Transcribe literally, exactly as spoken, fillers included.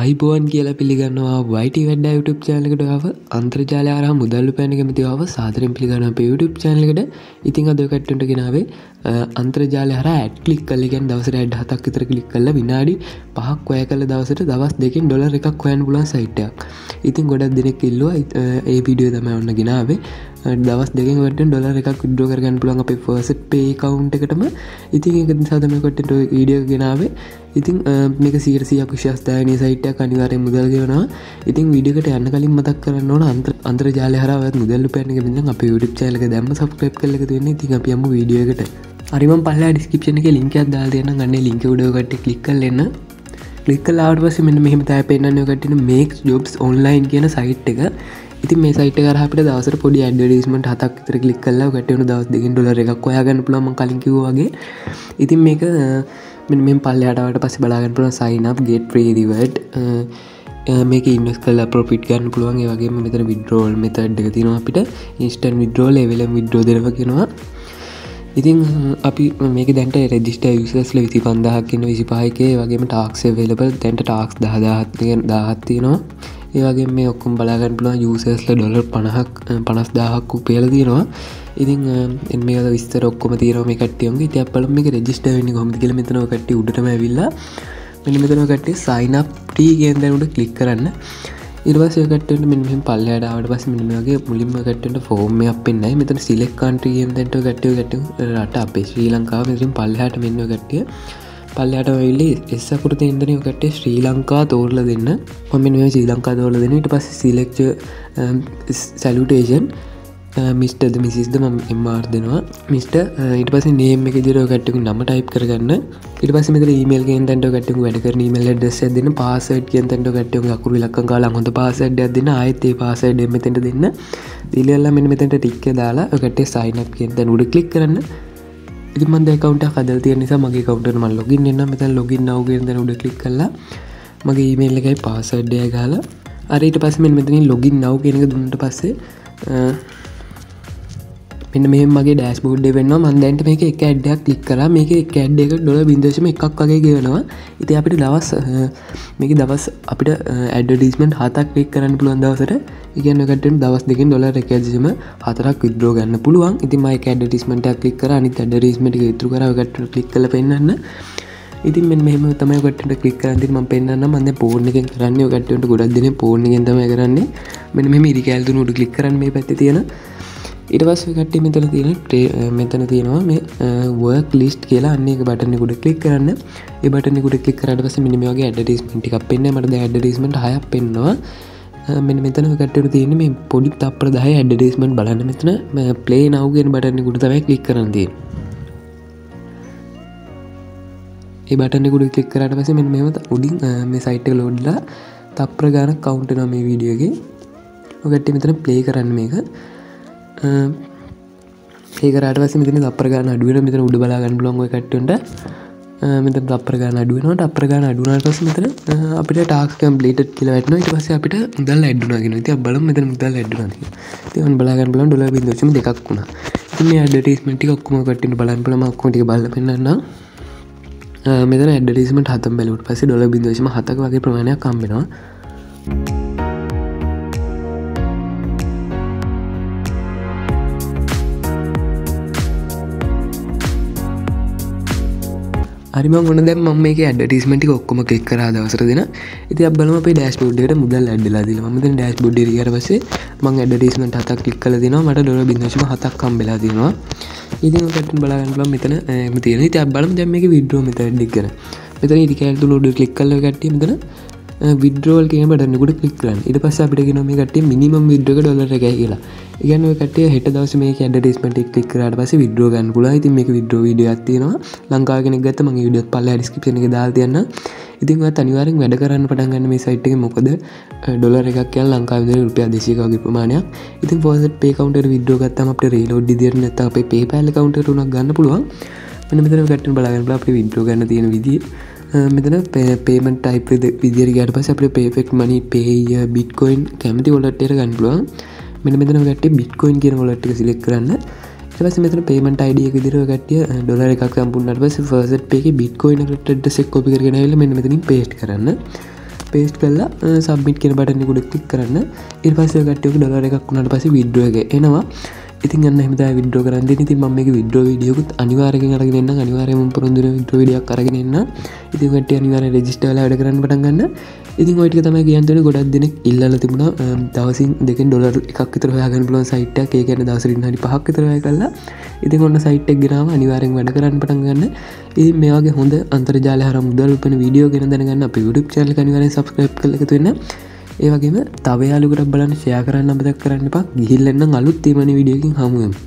අයිබෝන් කියලා පිළිගන්නවා වයිටි වැඩ්ඩා YouTube channel එකට ආව අන්තර්ජාලය හරහා මුදල් උපයන කැමති ආව සාදරයෙන් පිළිගන්නවා අපේ YouTube channel එකට. ඉතින් අද ඔය කට්ටියට ගෙනාවේ අන්තර්ජාලය හරහා ඇඩ් ක්ලික් කරලා කියන්නේ දවසට ඇඩ් හතක් විතර ක්ලික් කරලා විනාඩි පහක් වැය කළ දවසට දවස් දෙකකින් ඩොලර් එකක් හොයන්න පුළුවන් සයිට් එකක්. ඉතින් ගොඩක් දෙනෙක් ඉල්ලුවා ඒ වීඩියෝ තමයි ඔන්න ගෙනාවේ. දවස් දෙකකින් ඔයාලට ඩොලර් එකක් විත්ඩ්‍රෝ කරගන්න පුළුවන් අපේ ෆර්ස්ට් පේ account එකටම. ඉතින් ඒක නිසා තමයි කට්ටියට ඔය වීඩියෝ එක ගෙනාවේ. ඉතින් මේක සීයට සීයක් විශ්වාසදායනීය සයිට් එකක් අනිවාර්යෙන් මුදල් ගෙවනවා. ඉතින් වීඩියෝ එකට යන්න කලින් මතක් කරන්න ඕන අන්තර්ජාලය හරහා ඔයත් මුදල් උපයන්න කැමති නම් අපේ YouTube channel එක දැම්ම subscribe කරලා එකතු වෙන්න. ඉතින් අපි යමු වීඩියෝ එකට. හරි මම පල්ලා description එකේ link එකක් දාලා තියෙනවා. අන්නේ link එක උඩ ඔය කට්ටිය click කරලා එන්න. click කරලා ආවට පස්සේ මෙන්න මෙහෙම තමයි පෙන්නන්නේ ඔය කට්ටියට makes jobs online කියන site එක. ඉතින් මේ සයිට් එක හරහා අපිට දවසට පොඩි ඇඩ්වර්ටයිස්මන්ට් හතක් විතර ක්ලික් කරලා ඔය කට්ටියට දවස් දෙකකින් ඩොලර් එකක් හොයාගන්න පුළුවන් මම කලින් කිව්වා වගේ. ඉතින් මේක මෙන්න මෙහෙම පල්ලෙහාට ආවට පස්සේ බලා ගන්න පුළුවන් sign up get free reward මේක ඉන්වෙස්ට් කරලා ප්‍රොෆිට් ගන්න පුළුවන්. ඒ වගේම මෙතන withdrawal method එක තියෙනවා අපිට instant withdrawal ඒ වෙලෙම withdraw දෙනවා කියනවා. ඉතින් අපි මේක දැන්ට රෙජිස්ටර් යූසර්ස්ලා විසි පන්දාහක් ඉන්න විසි පහක ඒ වගේම ටාක්ස් available දැන්ට ටාක්ස් දහදාහක් තියෙනවා. ඒ වගේ මේ ඔක්කොම බලා ගන්න පුළුවන් යූසර්ස්ලා ඩොලර් පනහක් පනස් දාහක් උපයලා තියෙනවා. ඉතින් මේ වල විස්තර ඔක්කොම තියෙනවා මේ කට්ටියන්ගේ. ඉතින් අපලම මේක රෙජිස්ටර් වෙන්නේ කොහොමද කියලා මෙතන ඔය කට්ටිය උඩටම ඇවිල්ලා මෙන්න මෙතන ඔය කට්ටිය sign up free කියන දේ උඩ ක්ලික් කරන්න. ඊට පස්සේ ඔය කට්ටියට මෙන්න මෙහෙම පල්ලෙහාට ආවට පස්සේ මෙන්න මේ වගේ මුලින්ම ඔය කට්ටියට ෆෝම් එකක් පෙන්නයි. මෙතන select country කියන දෙන්ට ඔය කට්ටිය ඔය කට්ටිය රට අපේ ශ්‍රී ලංකාව මෙතනින් පල්ලෙහාට මෙන්න ඔය කට්ටිය පල්ලෙහාට වෙවිලි එස් අකුරු තියෙන දේ ඔය කට්ටිය ශ්‍රී ලංකාව තෝරලා දෙන්න. මම මෙන්න මේ ශ්‍රී ලංකාව තෝරලා දෙන්න. ඊට පස්සේ select salutation මිස්ටර් ද මිසිස් ද මම එම් ආර් දෙනවා. මිස්ටර් ඊට පස්සේ name එක විදිහට ඔය කට්ටියගේ නම type කරගන්න. ඊට පස්සේ මෙතන email කියන තැනට ඔය කට්ටියගේ වැඩ කරන email address එක දෙන්න. password කියන තැනට ඔය කට්ටියගේ අකුරු ඉලක්කම් කාලා හොඳ password එකක් දෙන්න. ආයෙත් ඒ password එක මෙතෙන්ට දෙන්න. දීලා මෙන්න මෙතෙන්ට tick එක දාලා ඔය කට්ටිය sign up කියන තැන උඩ click කරන්න. ඉතින් මම දැන් account එකක් හදලා තියෙන නිසා මගේ account එකට මම login වෙන්න. මෙතන login now කියන තැන උඩ click කරලා මගේ email එකයි password එක ගහලා අර ඊට පස්සේ මෙන්න මෙතනින් login now කියන එක දුන්නාට පස්සේ මෙන්න මෙහෙම මගේ ඩෑෂ්බෝඩ් එක වෙනවා. මම දැන් මේක එක ඇඩ් එකක් ක්ලික් කරා. මේකේ එක ඇඩ් එක ඩොලර් zero point one ක් වගේ ගෙවනවා. ඉතින් අපිට දවස් මේකේ දවස් අපිට ඇඩ්වර්ටයිස්මන්ට් හතක් ක්ලික් කරන්න පුළුවන් දවසට. ඒ කියන්නේ කට්ටියට දවස් දෙකකින් ඩොලර් එක ඇදීම හතරක් විත්ඩ්‍රෝ ගන්න පුළුවන්. ඉතින් මම එක ඇඩ්වර්ටයිස්මන්ට් එකක් ක්ලික් කරා. අනිත් ඇඩ්වර්ටයිස්මන්ට් එක ඉතුරු කරා ඔය කට්ටියට ක්ලික් කරලා පෙන්නන්න. ඉතින් මෙන්න මෙහෙම තමයි ඔය කට්ටියට ක්ලික් කරන් ඉතින් මම පෙන්නන්නම්. මම දැන් ෆෝන් එකෙන් කරන්නේ. ඔය කට්ටියට ගොඩක් දෙනෙක් ෆෝන් එකෙන් තමයි කරන්නේ. මෙන්න මෙහෙම ඉරි කැල් දුන උඩ ක්ලික් කරන් මේ පැත්තේ තියෙන ඊට පස්සේ කට්ටිය මෙතන තියෙන මෙතන තියෙනවා මේ work list කියලා අන්න ඒක බටන් එක උඩ ක්ලික් කරන්න. ඒ බටන් එක උඩ ක්ලික් කරාට පස්සේ මෙන්න මේ වගේ ඇඩ්වර්ටයිස්මන්ට් ටිකක් පෙන්නනවා. මට දැන් ඇඩ්වර්ටයිස්මන්ට් හයක් පෙන්නනවා. මෙන්න මෙතන කට්ටියට තියෙන්නේ මේ පොඩි තප්පර දහය ඇඩ්වර්ටයිස්මන්ට් බලන්න. මෙතන play now කියන බටන් එක උඩ තමයි ක්ලික් කරන්න තියෙන්නේ. ඒ බටන් එක උඩ ක්ලික් කරාට පස්සේ මෙන්න මේව උඩින් මේ සයිට් එක ලෝඩ්ලා තප්පර ගානක් කවුන්ට් වෙනවා මේ වීඩියෝ එකේ. ඔය කට්ටිය මෙතන play කරන්න මේක. ඒකරට පස්සේ මෙතන තප්පර ගන්න අඩු වෙනවා. මෙතන උඩ බලා ගන්න පුළුවන් ඔය කට්ටියන්ට. මෙතන තප්පර ගන්න අඩු වෙනවා. තප්පර ගන්න අඩු වුණාට පස්සේ මෙතන අපිට ටාස්ක් කම්ප්ලීටඩ් කියලා වැටෙනවා. ඊට පස්සේ අපිට මුදල් ඇඩ් වුණා කියනවා. ඉතින් අපි බලමු මෙතන මුදල් ඇඩ් වුණාද කියලා. ඉතින් ඔන්න බලා ගන්න පුළුවන් ඩොලර් zero point two ක් වුණා. ඉතින් මේ ඇඩ්වර්ටයිස්මන්ට් ටික ඔක්කොම කට්ටියට බලන්න පුළුවන්. මම ඔක්කොම ටික බලලා පෙන්නන්නම්. මෙතන ඇඩ්වර්ටයිස්මන්ට් හතම බැලුවට පස්සේ ඩොලර් zero point one ක වගේ ප්‍රමාණයක් හම්බ වෙනවා. හරි මම මොන දැන් මම මේකේ ඇඩ්වර්ටයිස්මන්ට් ටික ඔක්කොම ක්ලික් කරා දවසට දෙන. ඉතින් අපි බලමු අපේ ඩෑෂ්බෝඩ් එකට මුදල් ඇඩ් වෙලා තියෙනවා. මම දැන් ඩෑෂ්බෝඩ් එකට ගියාට පස්සේ මම ඇඩ්වර්ටයිස්මන්ට් හතක් ක්ලික් කරලා දිනවා. මට ඩොලර් zero point one හතක් හම්බෙලා තියෙනවා. ඉතින් ඔකට බලා ගන්න පුළුවන් මෙතන එහෙම තියෙනවා. ඉතින් අපි බලමු දැන් මේකේ withdraw method එක ගැන. මෙතන ඉරි කැල් තුන උඩ ක්ලික් කරලා කට්ටිය මෙතන withdrawal කියන බටන් එක උඩ ක්ලික් කරන්න. ඊට පස්සේ අපිට කියනවා මේ කට්ටිය minimum withdraw එක ඩොලර් එකයි කියලා. ඒ කියන්නේ ඔය කට්ටිය හෙට දවසේ මේක ඇඩ්වර්ටයිස්මන්ට් එක ක්ලික් කරාට පස්සේ withdraw ගන්න පුළුවන්. ඉතින් මේක withdraw වීඩියෝ එකක් තියෙනවා. ලංකාව කෙනෙක් ගත්ත මම ඒ වීඩියෝත් පල්ලෙහා description එකේ දාලා තියන්න. ඉතින් ඔයත් අනිවාර්යෙන් වැඩ කරන්න පටන් ගන්න මේ site එකේ. මොකද ඩොලර් එකක් කියන ලංකාවේ විතර රුපියල් දෙසීයක වගේ ප්‍රමාණයක්. ඉතින් first pay account එකට withdraw ගත්තාම අපිට reload විදියට නැත්නම් අපේ PayPal account එකට උනක් ගන්න පුළුවන්. මෙන්න මෙතන කට්ටිය බලා ගන්න පුළුවන් අපිට withdraw ගන්න තියෙන විදිය. මෙතන payment type විදියට ගියාට පස්සේ අපිට perfect money pay bitcoin කැමති wallet එකට ගන්න පුළුවන්. මෙන්න මෙතන කට්ටිය bitcoin කියන wallet එක select කරන්න. ඊට පස්සේ මෙතන payment id එක විදියට ඔය කට්ටිය ඩොලර් එකක් සම්පූර්ණ වුණාට පස්සේ first pay එකේ bitcoin එකට address එක copy කරගෙන ආවිල්ලා මෙන්න මෙතනින් paste කරන්න. පේස්ට් කරලා සබ්මිට් කියන බටන් එක උඩ ක්ලික් කරන්න. ඊට පස්සේ ඔය කට්ටියක ඩොලර් එකක් වුණාට පස්සේ විත්ඩ්‍රෝ එක එනවා. ඉතින් අන්න එහෙම තමයි විත්ඩ්‍රෝ කරන්න දෙන්නේ. ඉතින් මම මේක විත්ඩ්‍රෝ වීඩියෝකුත් අනිවාර්යයෙන් අරගෙන එන්නම්. අනිවාර්යයෙන්ම මම පොරොන්දු වෙන විත්ඩ්‍රෝ වීඩියෝක් අරගෙන එන්නම්. ඉතින් කට්ටිය අනිවාර්යයෙන් රෙජිස්ටර් වෙලා වැඩ කරන්න පටන් ගන්න. ඉතින් ඔය ටික තමයි කියන්න තියෙන්නේ. ගොඩක් දෙනෙක් ඉල්ලලා තිබුණා දවසින් දෙකෙන් ඩොලර් එකක් විතර හොයාගන්න පුළුවන් සයිට් එකක්. ඒ කියන්නේ දවසට විනාඩි පහක් විතර වැය කරලා. ඉතින් ඔන්න සයිට් එක ගෙනාම අනිවාර්යෙන් වැඩ කරන්න පටන් ගන්න. ඉතින් මේ වගේ හොඳ අන්තර්ජාලය හරහා මුදල් උපයන වීඩියෝ ගැන දැනගන්න අපේ YouTube channel එක අනිවාර්යෙන් subscribe කරලා එකතු වෙන්න. ඒ වගේම තව යාළුවෙකුට බලන්න share කරන්න අමතක කරන්න එපා. ගිහිල්ලා එන්නම් අලුත් තේමන වීඩියෝ එකකින් හමු වෙමු.